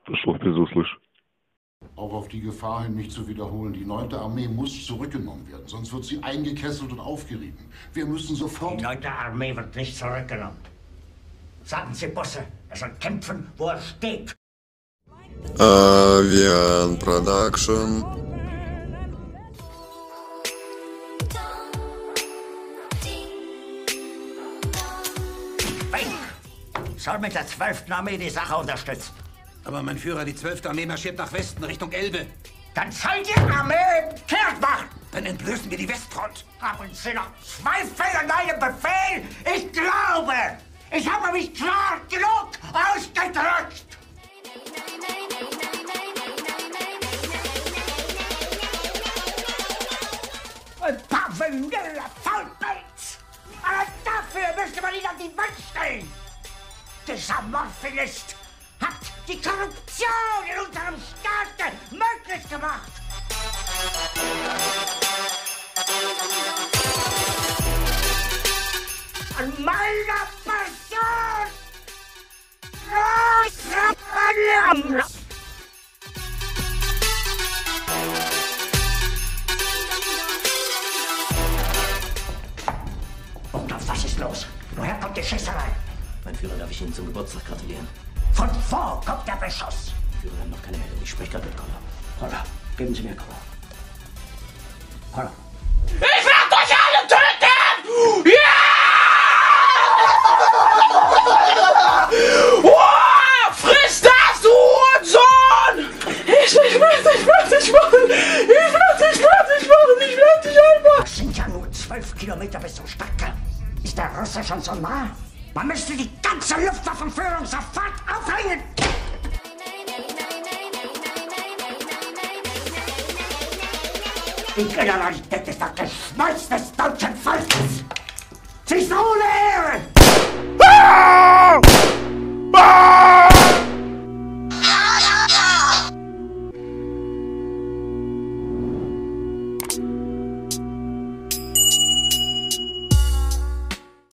Что ты услышишь? Auch auf die Gefahr hin, mich zu wiederholen. Die 9. Armee muss zurückgenommen werden, sonst wird sie eingekesselt und aufgerieben. Wir müssen sofort... Die 9. Armee wird nicht zurückgenommen. Sagen Sie Bosse, er soll kämpfen, wo er steht. Avian Production. Soll mit der 12. Armee die Sache unterstützen. Aber mein Führer, die 12. Armee marschiert nach Westen, Richtung Elbe. Dann soll die Armee kehrt machen. Dann entblößen wir die Westfront. Haben Sie noch Zweifel an meinem Befehl? Ich glaube, ich habe mich klar genug ausgedrückt. Ein paar vanille Faulpelz. Aber dafür müsste man ihn an die Wand stellen. Dieser Morphinist hat die Korruption in unserem Staat möglich gemacht. An meiner Person! Und was ist los? Woher kommt die Schießerei? Mein Führer, darf ich Ihnen zum Geburtstag gratulieren? Von wo kommt der Beschuss? Führer, wir haben noch keine Meldung. Ich spreche gerade mit Connor. Connor, geben Sie mir Connor. Connor. Ich werde euch alle töten! Ja! Oh, friss das, du Hurensohn! Ich werde dich machen! Das sind ja nur 12 Kilometer bis zum Stadtkern. Ist der Russe schon so nah? Man müsste die ganze Luftwaffenführung sofort aufhängen! Die Generalität ist das Geschmolz des deutschen Volkes! Sie ist ohne Ehre!